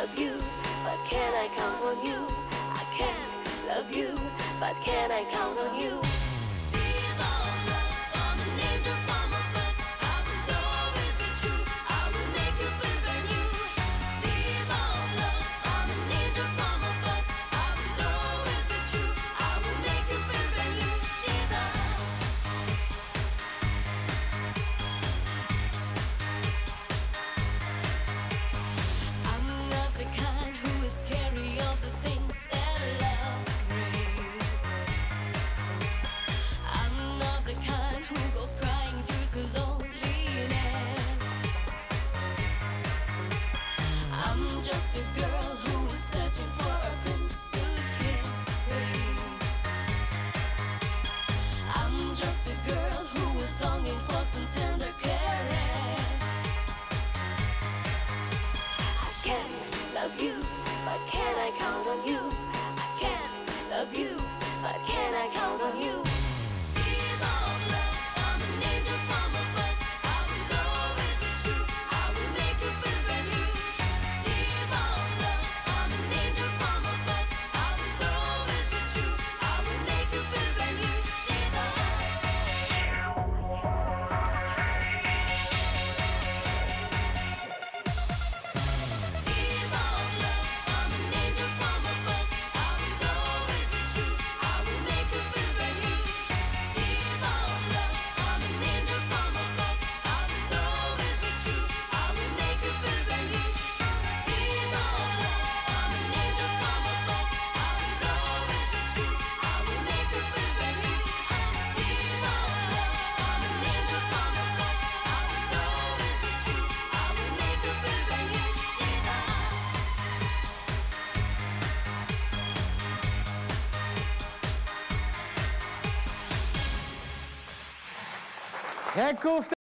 love you, but can I count on you? I can't love you, but can I count on you? Just a girl who is searching for a prince to kiss. I'm just a girl who is longing for some tender caress. I can't love you, but can I count on you? I can't love you, but can I count on you? Ecco.